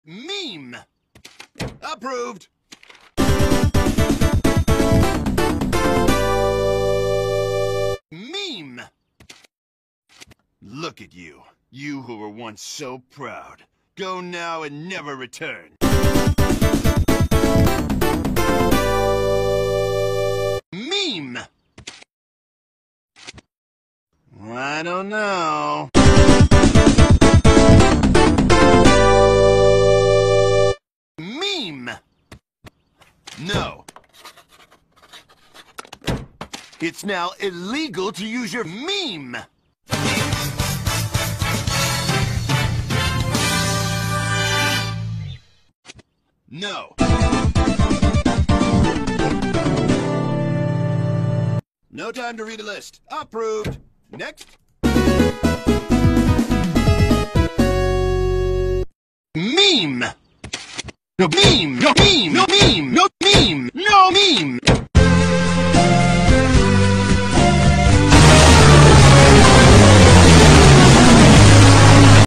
Meme. Approved. Meme. Look at you. You who were once so proud. Go now and never return. Meme. I don't know. Meme. No. It's now illegal to use your meme. No. No time to read a list. Approved. Next. Meme. No meme. No meme. No meme. No meme. No meme.